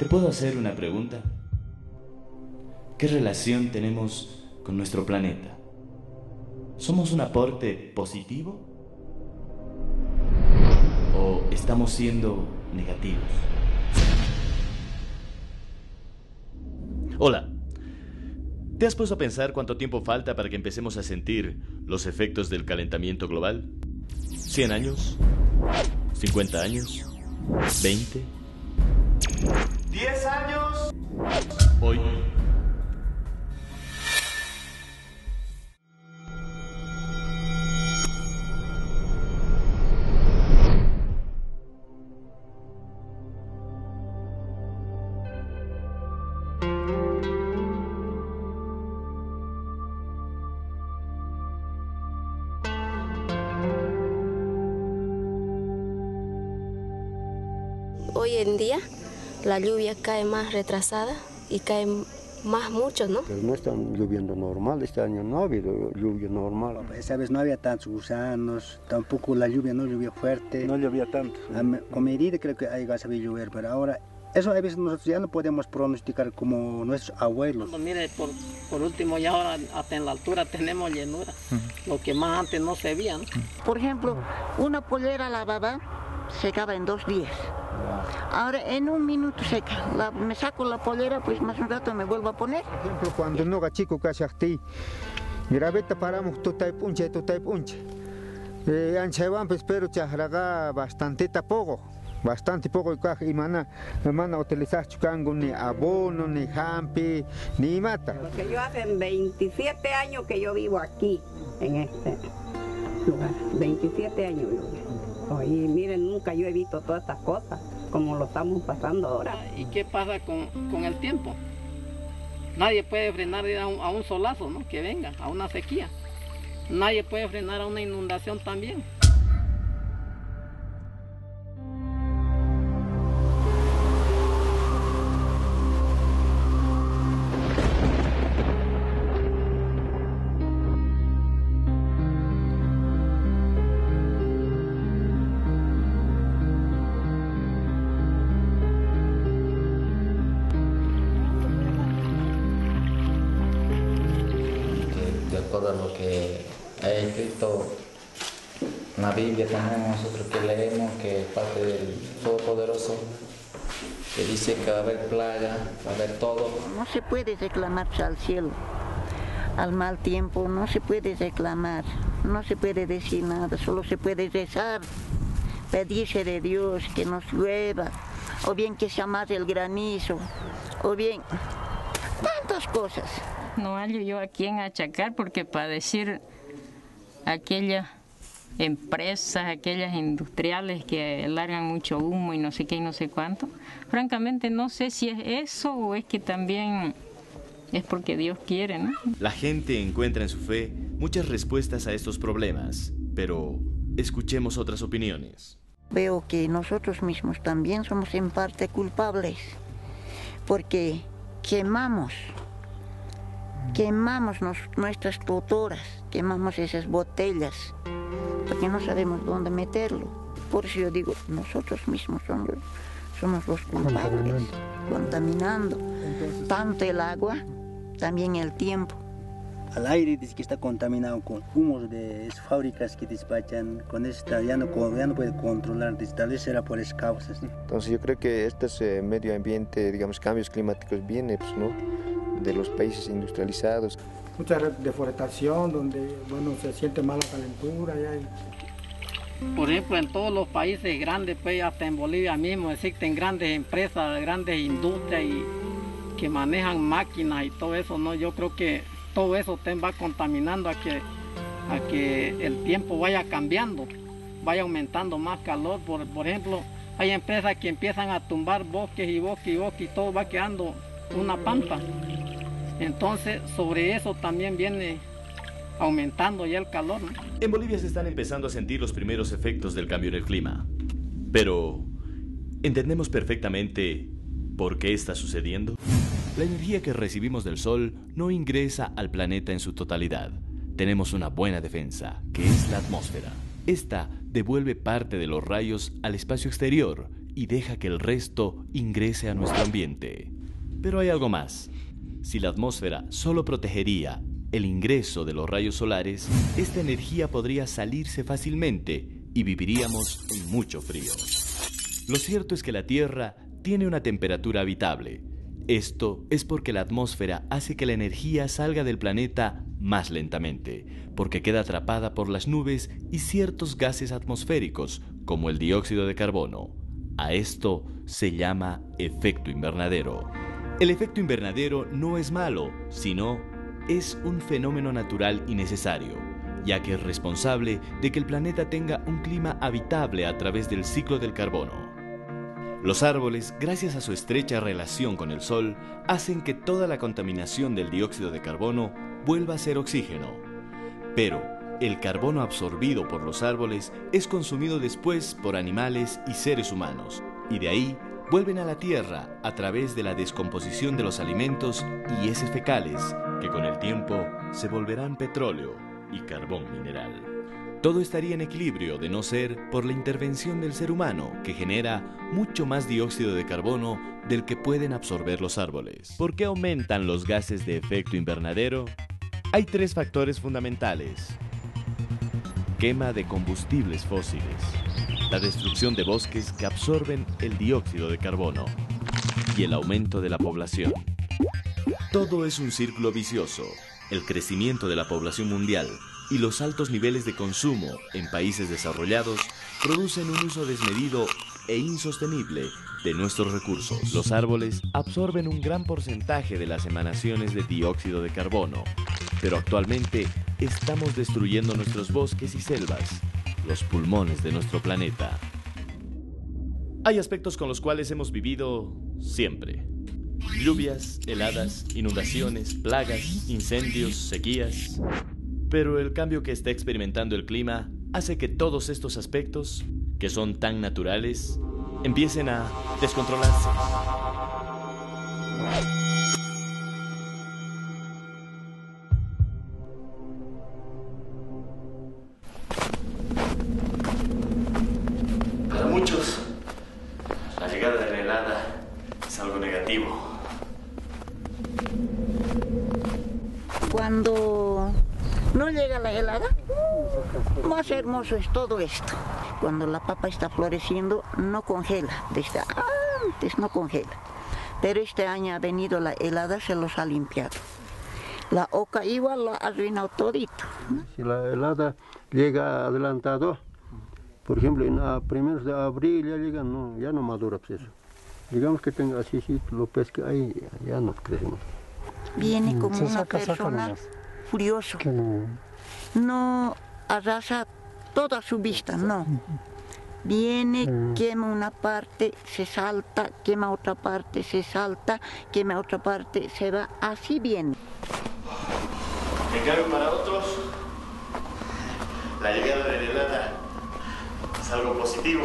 ¿Te puedo hacer una pregunta? ¿Qué relación tenemos con nuestro planeta? ¿Somos un aporte positivo? ¿O estamos siendo negativos? Hola. ¿Te has puesto a pensar cuánto tiempo falta para que empecemos a sentir los efectos del calentamiento global? ¿100 años? ¿50 años? ¿20? ¿10 años? Hoy. Hoy en día la lluvia cae más retrasada y cae más mucho, ¿no? Pero no están lloviendo normal, este año no ha habido lluvia normal. Esta vez no había tantos gusanos, tampoco la lluvia no llovía fuerte. No llovía tanto. Con medida creo que hay gas a llover, pero ahora eso a veces nosotros ya no podemos pronosticar como nuestros abuelos. Mire, por último ya ahora hasta en la altura tenemos llanura, lo que más antes no se veía, ¿no? Por ejemplo, una pollera lavada secaba en 2 días. Ahora en 1 minuto seca. Me saco la pollera, pues más un rato me vuelvo a poner. Por ejemplo, cuando no chico cachacti, mira, vete paramos tutay punche. Anchaban, pues, pero chahraga bastante poco y mana utilizar chucango ni abono, ni jampi, ni mata. Porque yo hace 27 años que yo vivo aquí, en este lugar. 27 años vivo. Y miren, nunca yo he visto todas estas cosas, como lo estamos pasando ahora. ¿Y qué pasa con el tiempo? Nadie puede frenar a un solazo, ¿no? Que venga, a una sequía. Nadie puede frenar a una inundación también. De acuerdo a lo que ha escrito en la Biblia también nosotros que leemos, que es parte del Todopoderoso, que dice que va a haber plaga, va a haber todo. No se puede reclamar al cielo, al mal tiempo, no se puede reclamar, no se puede decir nada, solo se puede rezar, pedirse de Dios que nos llueva, o bien que se amase el granizo, o bien tantas cosas. No hallo yo a quién achacar, porque para decir aquellas empresas, aquellas industriales que largan mucho humo y no sé qué y no sé cuánto, francamente no sé si es eso o es que también es porque Dios quiere, ¿no? La gente encuentra en su fe muchas respuestas a estos problemas, pero escuchemos otras opiniones. Veo que nosotros mismos también somos en parte culpables, porque quemamos nuestras totoras, quemamos esas botellas, porque no sabemos dónde meterlo. Por eso yo digo, nosotros mismos somos los culpables, contaminando tanto el agua, también el tiempo. Al aire dice que está contaminado con humos de fábricas que despachan, con esta ya no puede controlar, tal vez será por esas causas, ¿no? Entonces yo creo que este medio ambiente, digamos, cambios climáticos viene, pues, ¿no?, de los países industrializados. Mucha deforestación, donde, bueno, se siente mala calentura. Y Por ejemplo, en todos los países grandes, pues hasta en Bolivia mismo existen grandes empresas, grandes industrias que manejan máquinas y todo eso, ¿no? Yo creo que todo eso va contaminando a que el tiempo vaya cambiando, vaya aumentando más calor. Por ejemplo, hay empresas que empiezan a tumbar bosques y todo va quedando una pampa. Entonces, sobre eso también viene aumentando ya el calor, ¿no? En Bolivia se están empezando a sentir los primeros efectos del cambio en el clima. Pero, ¿entendemos perfectamente por qué está sucediendo? La energía que recibimos del Sol no ingresa al planeta en su totalidad. Tenemos una buena defensa, que es la atmósfera. Esta devuelve parte de los rayos al espacio exterior, y deja que el resto ingrese a nuestro ambiente. Pero hay algo más. Si la atmósfera solo protegería el ingreso de los rayos solares, esta energía podría salirse fácilmente y viviríamos en mucho frío. Lo cierto es que la Tierra tiene una temperatura habitable. Esto es porque la atmósfera hace que la energía salga del planeta más lentamente, porque queda atrapada por las nubes y ciertos gases atmosféricos, como el dióxido de carbono. A esto se llama efecto invernadero. El efecto invernadero no es malo, sino es un fenómeno natural y necesario, ya que es responsable de que el planeta tenga un clima habitable a través del ciclo del carbono. Los árboles, gracias a su estrecha relación con el sol, hacen que toda la contaminación del dióxido de carbono vuelva a ser oxígeno. Pero el carbono absorbido por los árboles es consumido después por animales y seres humanos, y de ahí vuelven a la tierra a través de la descomposición de los alimentos y heces fecales, que con el tiempo se volverán petróleo y carbón mineral. Todo estaría en equilibrio de no ser por la intervención del ser humano, que genera mucho más dióxido de carbono del que pueden absorber los árboles. ¿Por qué aumentan los gases de efecto invernadero? Hay 3 factores fundamentales: quema de combustibles fósiles, la destrucción de bosques que absorben el dióxido de carbono y el aumento de la población. Todo es un círculo vicioso. El crecimiento de la población mundial y los altos niveles de consumo en países desarrollados producen un uso desmedido e insostenible de nuestros recursos. Los árboles absorben un gran porcentaje de las emanaciones de dióxido de carbono, pero actualmente estamos destruyendo nuestros bosques y selvas, los pulmones de nuestro planeta. Hay aspectos con los cuales hemos vivido siempre: lluvias, heladas, inundaciones, plagas, incendios, sequías. Pero el cambio que está experimentando el clima hace que todos estos aspectos, que son tan naturales, empiecen a descontrolarse. Para muchos, la llegada de la helada es algo negativo. Cuando no llega la helada, más hermoso es todo esto. Cuando la papa está floreciendo, no congela. Desde antes no congela. Pero este año ha venido la helada, se los ha limpiado. La oca igual la ha arruinado todito. Si la helada llega adelantado, por ejemplo, en primeros de abril ya llega, no, ya no madura pues eso. Digamos que tenga así, lo pesca ahí, ya no crecemos. Viene como una persona furioso. No arrasa toda su vista, no. Viene, quema una parte, se salta, quema otra parte, se salta, quema otra parte, se va, así viene. En cambio, para otros, la llegada de la helada es algo positivo.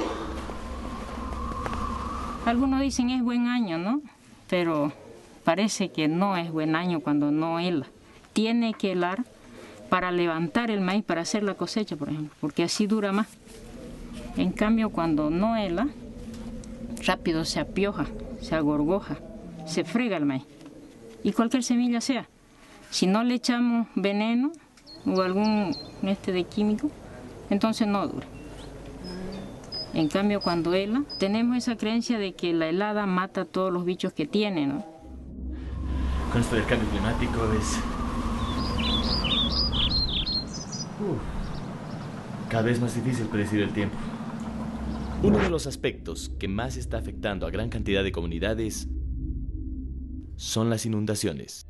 Algunos dicen es buen año, ¿no? Pero parece que no es buen año cuando no hela. Tiene que helar para levantar el maíz, para hacer la cosecha, por ejemplo, porque así dura más. En cambio, cuando no hela, rápido se apioja, se agorgoja, se frega el maíz. Y cualquier semilla sea. Si no le echamos veneno o algún de químico, entonces no dura. En cambio, cuando hela, tenemos esa creencia de que la helada mata a todos los bichos que tiene, ¿no? Con esto del cambio climático es cada vez más difícil predecir el tiempo. Uno de los aspectos que más está afectando a gran cantidad de comunidades son las inundaciones.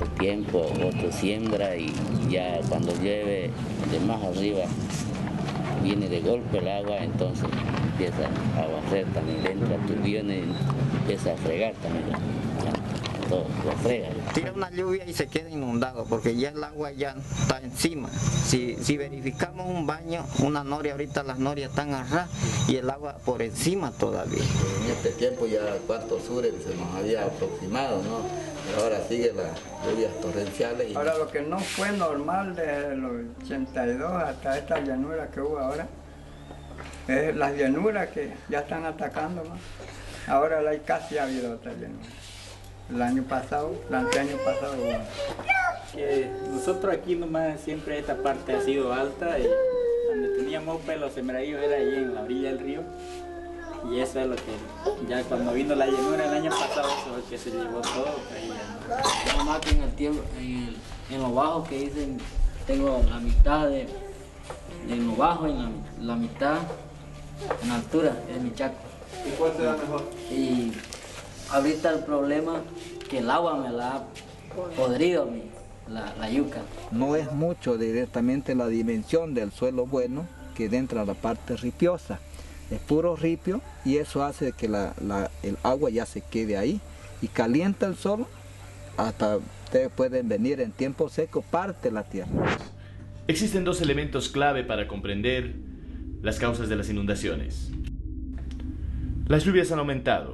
Tiempo, otro siembra y ya cuando llueve de más arriba viene de golpe el agua, entonces empieza a barrer también dentro, turbiones, empieza a fregar también, todo lo frega. Tira una lluvia y se queda inundado porque ya el agua ya está encima. Si verificamos un baño, una noria, ahorita las norias están a ras y el agua por encima todavía. En este tiempo ya cuántos sures se nos había aproximado, ¿no? Pero ahora sigue las lluvias torrenciales. Ahora lo que no fue normal desde los 82 hasta esta llanura que hubo ahora, es las llanuras que ya están atacando más. Ahora casi ha habido otra llanura. El año pasado, el anteaño pasado hubo. Nosotros aquí nomás siempre esta parte ha sido alta y donde teníamos pues los sembradíos era ahí en la orilla del río. Y eso es lo que, ya cuando vino la llanura el año pasado, eso es lo que se llevó todo. Nomás que en el tiempo, en lo bajo que dicen, tengo la mitad en lo bajo y la mitad en la altura, es mi chaco. ¿Y cuál se da mejor? Y ahorita el problema que el agua me la ha podrido la yuca. No es mucho directamente la dimensión del suelo bueno que entra a la parte ripiosa. Es puro ripio y eso hace que el agua ya se quede ahí y calienta el sol hasta ustedes pueden venir en tiempo seco, parte la tierra. Existen dos elementos clave para comprender las causas de las inundaciones. Las lluvias han aumentado.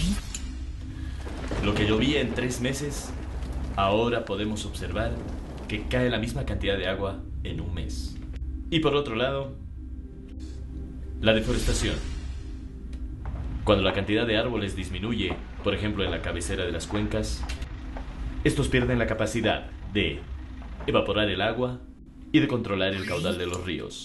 Lo que llovía en 3 meses, ahora podemos observar que cae la misma cantidad de agua en 1 mes. Y por otro lado, la deforestación. Cuando la cantidad de árboles disminuye, por ejemplo en la cabecera de las cuencas, estos pierden la capacidad de evaporar el agua y de controlar el caudal de los ríos.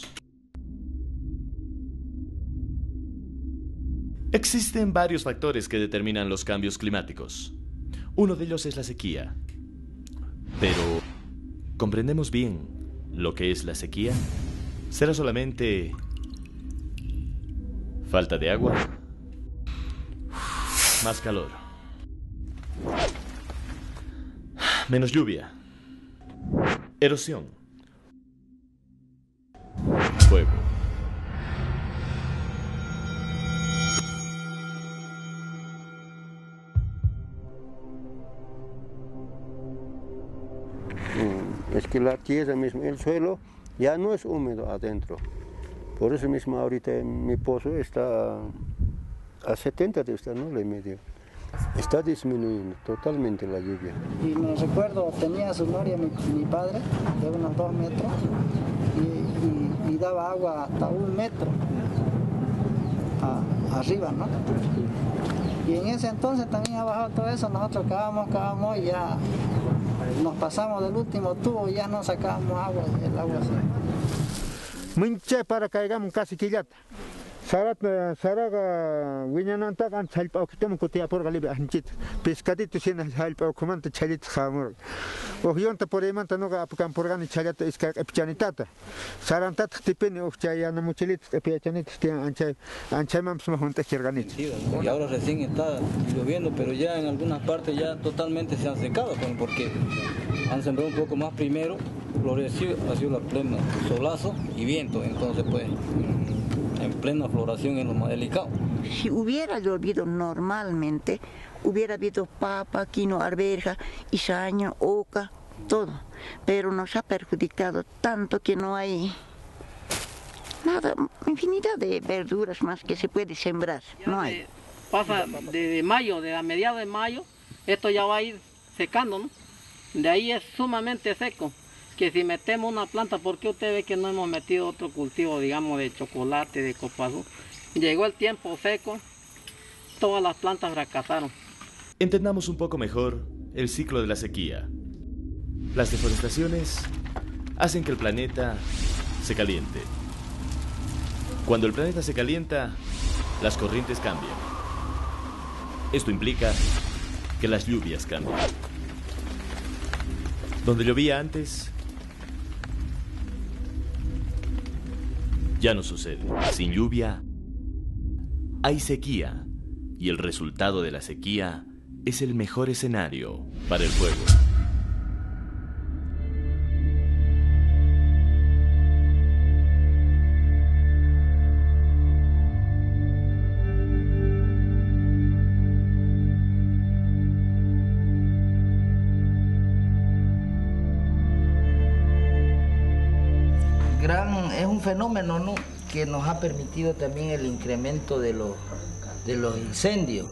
Existen varios factores que determinan los cambios climáticos. Uno de ellos es la sequía. Pero, ¿comprendemos bien lo que es la sequía? ¿Será solamente falta de agua? Más calor. Menos lluvia. Erosión. Fuego. Es que la tierra mismo, el suelo ya no es húmedo adentro. Por eso mismo ahorita mi pozo está a 70 de estar, ¿no? Le medio. Está disminuyendo totalmente la lluvia. Y me recuerdo, tenía su noria mi padre, de unos 2 metros, y daba agua hasta 1 metro arriba, ¿no? Y en ese entonces también ha bajado todo eso, nosotros cavamos y ya nos pasamos del último tubo y ya no sacábamos agua, el agua se... Minche para caigamos casi quillata. Saraga wiñananta kan salpa okitemo kutia por galibe anchit. Pescadito sin salpa okumanta chalit khamur. Ohyonta por emanta no apkan por gani chalata iska epchanitata. Sarantat tipeni ochayana muchelit epchanit tian anchay mamsma junta kirganit. Y ahora recién está lloviendo, pero ya en algunas partes ya totalmente se han secado, porque han sembrado un poco más primero, floreció, ha sido la plena solazo y viento, entonces pues en plena floración es lo más delicado. Si hubiera llovido normalmente, hubiera habido papa, quinoa, arveja, izaña, oca, todo. Pero nos ha perjudicado tanto que no hay nada, infinidad de verduras más que se puede sembrar. No hay. Pasa de mayo, de a mediados de mayo, esto ya va a ir secando, ¿no? De ahí es sumamente seco. Que si metemos una planta, ¿por qué usted ve que no hemos metido otro cultivo, digamos, de chocolate, de copazú? Llegó el tiempo seco, todas las plantas fracasaron. Entendamos un poco mejor el ciclo de la sequía. Las deforestaciones hacen que el planeta se caliente. Cuando el planeta se calienta, las corrientes cambian. Esto implica que las lluvias cambian. Donde llovía antes, ya no sucede. Sin lluvia, hay sequía. Y el resultado de la sequía es el mejor escenario para el fuego. es un fenómeno, ¿no?, que nos ha permitido también el incremento de los incendios.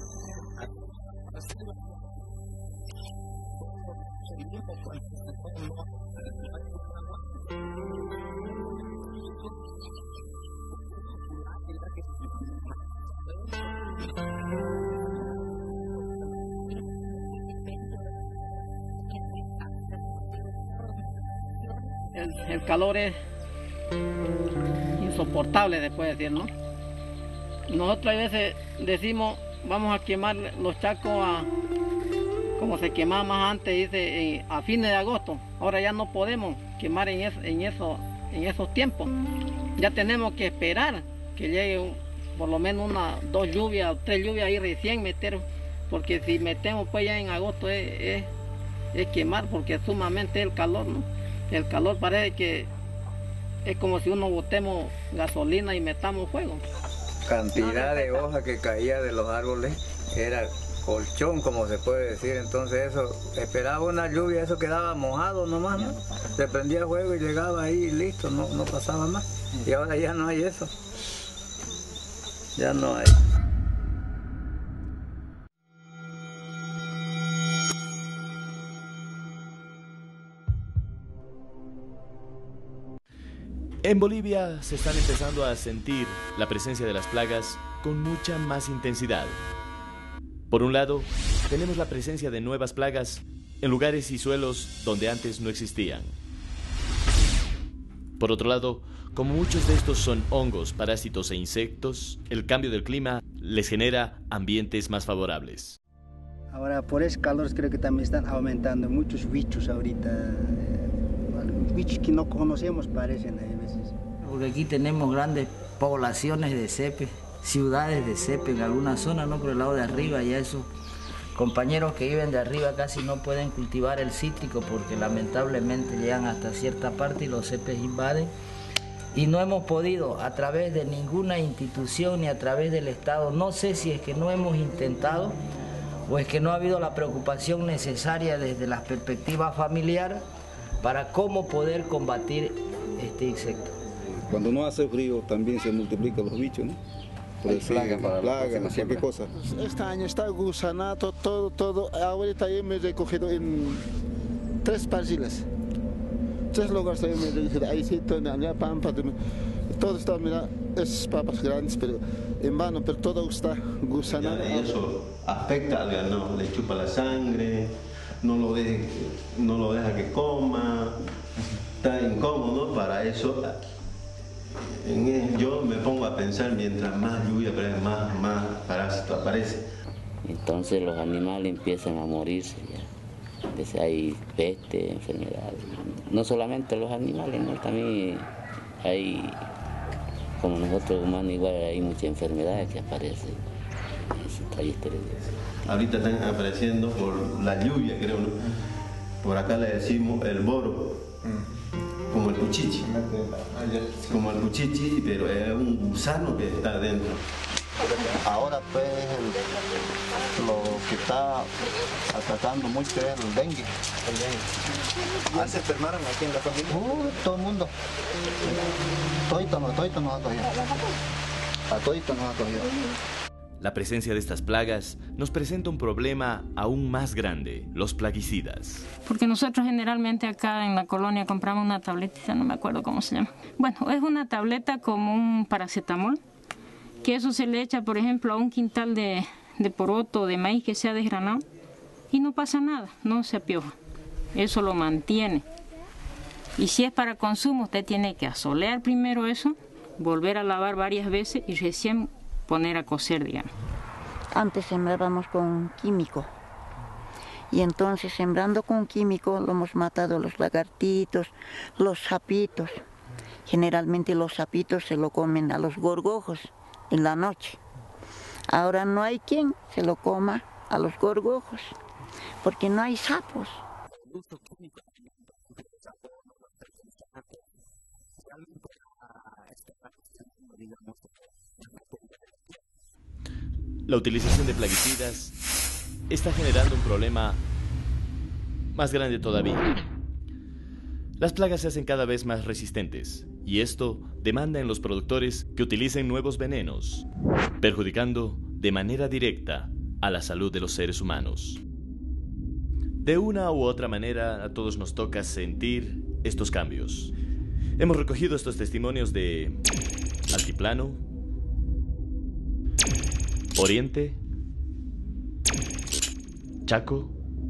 El calor es insoportable, se puede decir, ¿no? Nosotros a veces decimos, vamos a quemar los chacos como se quemaba más antes, dice, a fines de agosto. Ahora ya no podemos quemar en esos tiempos. Ya tenemos que esperar que llegue por lo menos 2 lluvias o 3 lluvias y recién meter, porque si metemos pues ya en agosto es quemar, porque sumamente el calor, ¿no? El calor parece que es como si uno botemos gasolina y metamos fuego. Cantidad de hojas que caía de los árboles, era colchón, como se puede decir. Entonces eso, esperaba una lluvia, eso quedaba mojado nomás, ¿no? Se prendía el fuego y llegaba ahí y listo, no pasaba más. Y ahora ya no hay eso. Ya no hay. En Bolivia se están empezando a sentir la presencia de las plagas con mucha más intensidad. Por un lado, tenemos la presencia de nuevas plagas en lugares y suelos donde antes no existían. Por otro lado, como muchos de estos son hongos, parásitos e insectos, el cambio del clima les genera ambientes más favorables. Ahora, por ese calor creo que también están aumentando muchos bichos ahorita. Bichos que no conocemos parecen a veces. Porque aquí tenemos grandes poblaciones de cepe, ciudades de cepe en alguna zona, ¿no? Por el lado de arriba, ya esos compañeros que viven de arriba casi no pueden cultivar el cítrico porque lamentablemente llegan hasta cierta parte y los cepes invaden. Y no hemos podido, a través de ninguna institución ni a través del Estado, no sé si es que no hemos intentado o es que no ha habido la preocupación necesaria desde la perspectiva familiar para cómo poder combatir este insecto. Cuando no hace frío también se multiplican los bichos, ¿no? Hay plaga para cualquier cosa. Este año está gusanato, todo. Ahorita yo me he recogido en 3 parcelas. 3 lugares yo me he recogido. Ahí sí, allá pampa, todo está, mira, es papas grandes, pero en vano, pero todo está gusanado. Y eso afecta al ganado, le chupa la sangre, no lo deja que coma, está incómodo para eso. Yo me pongo a pensar, mientras más lluvia, más parásito aparece. Entonces los animales empiezan a morirse ya. Entonces hay peste, enfermedades. No solamente los animales, ¿no? También hay, como nosotros humanos igual, hay muchas enfermedades que aparecen en ese trayectoria. Ahorita están apareciendo por la lluvia, creo, ¿no? Por acá le decimos el boro, como el cuchichi. Como el cuchichi, pero es un gusano que está adentro. Ahora pues lo que está atacando mucho es el dengue. ¿Ya se enfermaron aquí en la familia? Todo el mundo. Todito nos ha cogido. A todito nos ha cogido. La presencia de estas plagas nos presenta un problema aún más grande, los plaguicidas. Porque nosotros generalmente acá en la colonia compramos una tabletita, no me acuerdo cómo se llama. Bueno, es una tableta como un paracetamol, que eso se le echa, por ejemplo, a un quintal de poroto, de maíz que se ha desgranado, y no pasa nada, no se apioja. Eso lo mantiene. Y si es para consumo, usted tiene que asolear primero eso, volver a lavar varias veces y recién poner a cocer, digamos. Antes sembrábamos con químico y entonces sembrando con químico lo hemos matado los lagartitos, los sapitos. Generalmente los sapitos se lo comen a los gorgojos en la noche. Ahora no hay quien se lo coma a los gorgojos porque no hay sapos. La utilización de plaguicidas está generando un problema más grande todavía. Las plagas se hacen cada vez más resistentes Y esto demanda en los productores que utilicen nuevos venenos, perjudicando de manera directa a la salud de los seres humanos. De una u otra manera, a todos nos toca sentir estos cambios. Hemos recogido estos testimonios de Altiplano, Oriente, Chaco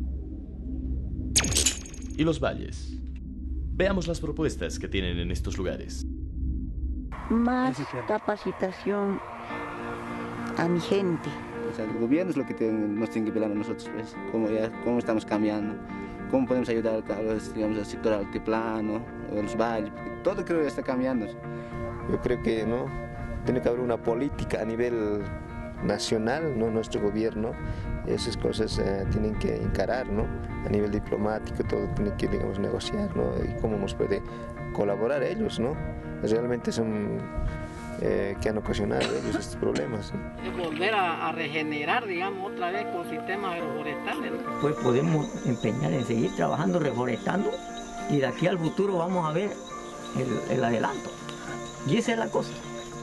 y los valles. Veamos las propuestas que tienen en estos lugares. Más capacitación a mi gente. O sea, el gobierno es lo que nos tiene que velar a nosotros, pues, cómo estamos cambiando, cómo podemos ayudar digamos, al sector altiplano, a los valles, todo creo que está cambiando. Yo creo que no tiene que haber una política a nivel nacional, ¿no? Nuestro gobierno, esas cosas tienen que encarar, ¿no? A nivel diplomático, todo tiene que, digamos, negociar, ¿no? Y cómo nos puede colaborar ellos, ¿no? Realmente son que han ocasionado ellos estos problemas, ¿no? Es volver a regenerar, digamos, otra vez con sistemas agroforestales, ¿no? Pues podemos empeñar en seguir trabajando, reforestando, y de aquí al futuro vamos a ver el adelanto. Y esa es la cosa.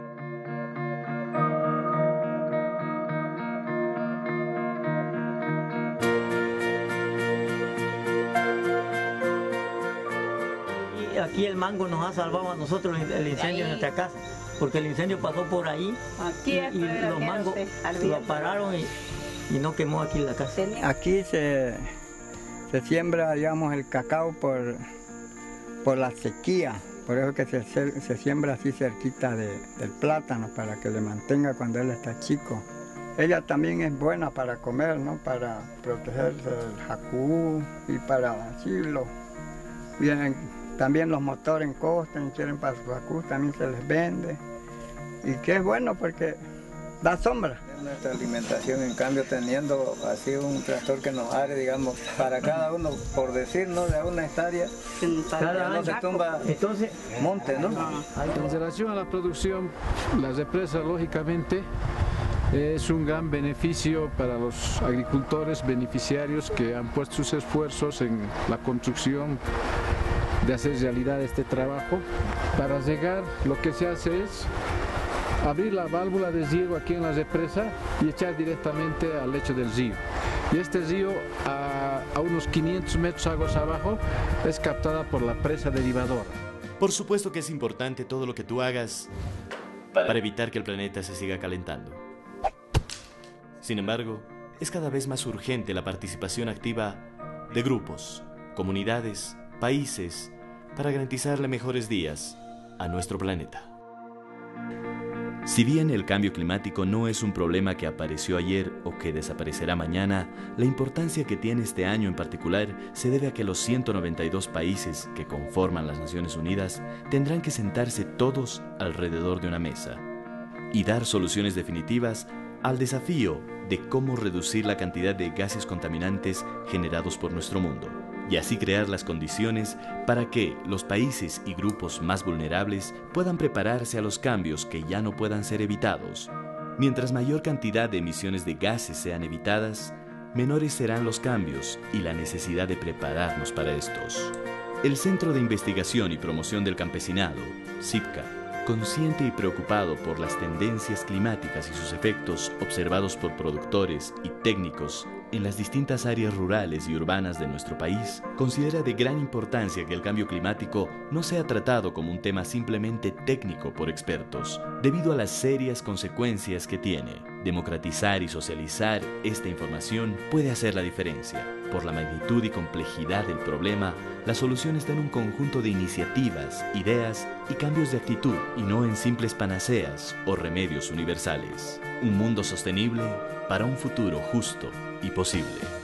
Y aquí el mango nos ha salvado a nosotros el incendio en nuestra casa, porque el incendio pasó por ahí y los mangos lo pararon y no quemó aquí la casa. Aquí se siembra, digamos, el cacao por la sequía. Por eso que se siembra así cerquita del plátano, para que le mantenga cuando él está chico. Ella también es buena para comer, ¿no? Para protegerse del jacú y para así vienen también los motores en costa y quieren para su jacú, también se les vende. Y que es bueno porque da sombra. Nuestra alimentación, en cambio, teniendo así un tractor que nos are, digamos, para cada uno, por decir, ¿no? De una hectárea, cada uno se tumba monte, ¿no? En relación a la producción, las represas, lógicamente, es un gran beneficio para los agricultores beneficiarios que han puesto sus esfuerzos en la construcción de hacer realidad este trabajo. Para llegar, lo que se hace es abrir la válvula de riego aquí en la represa y echar directamente al lecho del río. Y este río, a unos 500 metros aguas abajo, es captada por la presa derivadora. Por supuesto que es importante todo lo que tú hagas para evitar que el planeta se siga calentando. Sin embargo, es cada vez más urgente la participación activa de grupos, comunidades, países, para garantizarle mejores días a nuestro planeta. Si bien el cambio climático no es un problema que apareció ayer o que desaparecerá mañana, la importancia que tiene este año en particular se debe a que los 192 países que conforman las Naciones Unidas tendrán que sentarse todos alrededor de una mesa y dar soluciones definitivas al desafío de cómo reducir la cantidad de gases contaminantes generados por nuestro mundo, y así crear las condiciones para que los países y grupos más vulnerables puedan prepararse a los cambios que ya no puedan ser evitados. Mientras mayor cantidad de emisiones de gases sean evitadas, menores serán los cambios y la necesidad de prepararnos para estos. El Centro de Investigación y Promoción del Campesinado, CIPCA, consciente y preocupado por las tendencias climáticas y sus efectos observados por productores y técnicos en las distintas áreas rurales y urbanas de nuestro país, considera de gran importancia que el cambio climático no sea tratado como un tema simplemente técnico por expertos, debido a las serias consecuencias que tiene. Democratizar y socializar esta información puede hacer la diferencia. Por la magnitud y complejidad del problema, la solución está en un conjunto de iniciativas, ideas y cambios de actitud, y no en simples panaceas o remedios universales. Un mundo sostenible para un futuro justo y posible.